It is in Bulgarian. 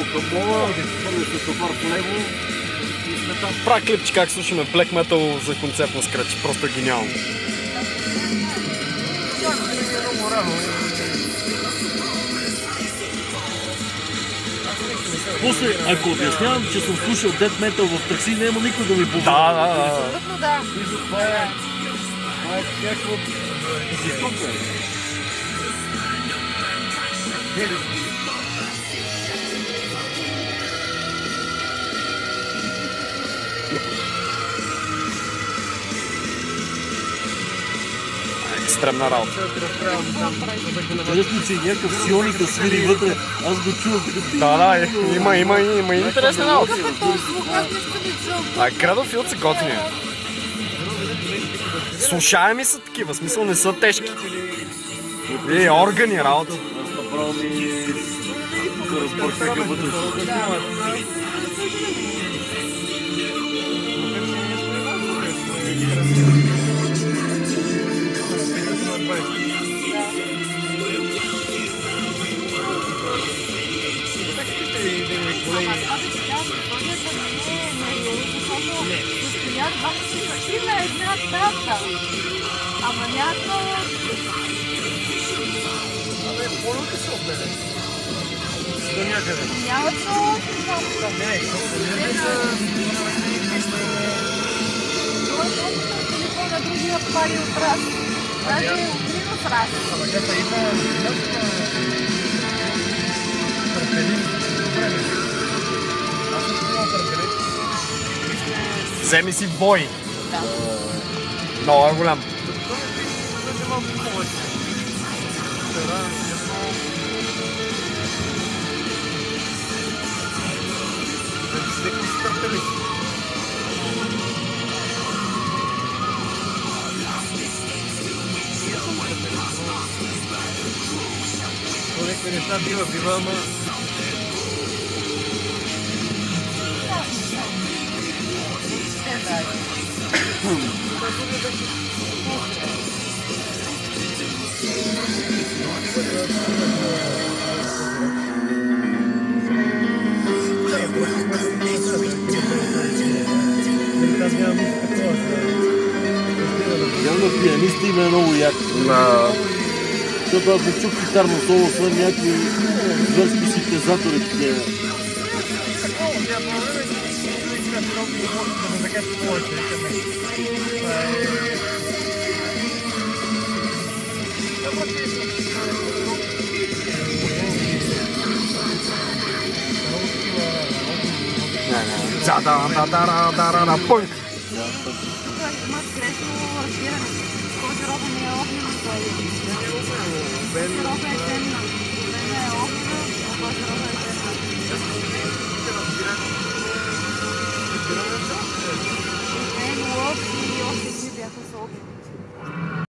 Правя клипче как слушаме Black Metal за концерт на Scratch. Просто е гениално. После, ако обяснявам, че съм слушал Death Metal в такси, няма никой да ми повярва. Да. Абсолютно да. Това е някакво жестоко. Екстремна работа. Интересно, че някакъв сионик да свири вътре. Аз го чувам. Да, има интересна работа. Какъв е този звук? Аз нищо не чувам. Кредофилд са готини. Слушаеми са такива, в смисъл не са тежки. И органи работа. Направо ми се разбъркаха вътре. Ама някакво... По-лъка се обеде. До някъде. Няма това. Телефона другия пари от раз. Даже от минус раз. Ама тя има търпелив време. Аз съм имал търпелив. Вземи си бой. Да. Много е голям. Някакви неща бива, ама... Явно пианиста има е много як. Защото аз не чух китарно соло, освен някакви зверски синтезатори. Пънк. Има грешно разбиране. Този род не е огнен. Този род е